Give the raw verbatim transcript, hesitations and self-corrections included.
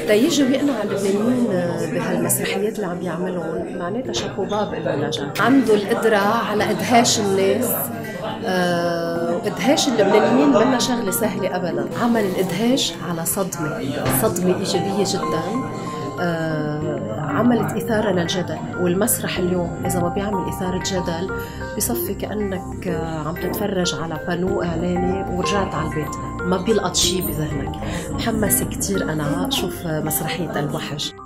تيجوا يقنعوا اللبنانيين بهالمسرحيات اللي عم يعملهم، معناتها شابوباب له لجا، عنده القدرة على إدهاش الناس. أه إدهاش اللبنانيين منا شغلة سهلة أبدا، عمل الإدهاش على صدمة صدمة إيجابية جدا. أه عملت إثارة للجدل، والمسرح اليوم إذا ما بيعمل إثارة جدل بصفي كأنك عم تتفرج على بانو إعلاني ورجعت على البيت، ما بيلقط شي بذهنك. محمسة كتير أنا أشوف مسرحية الوحش.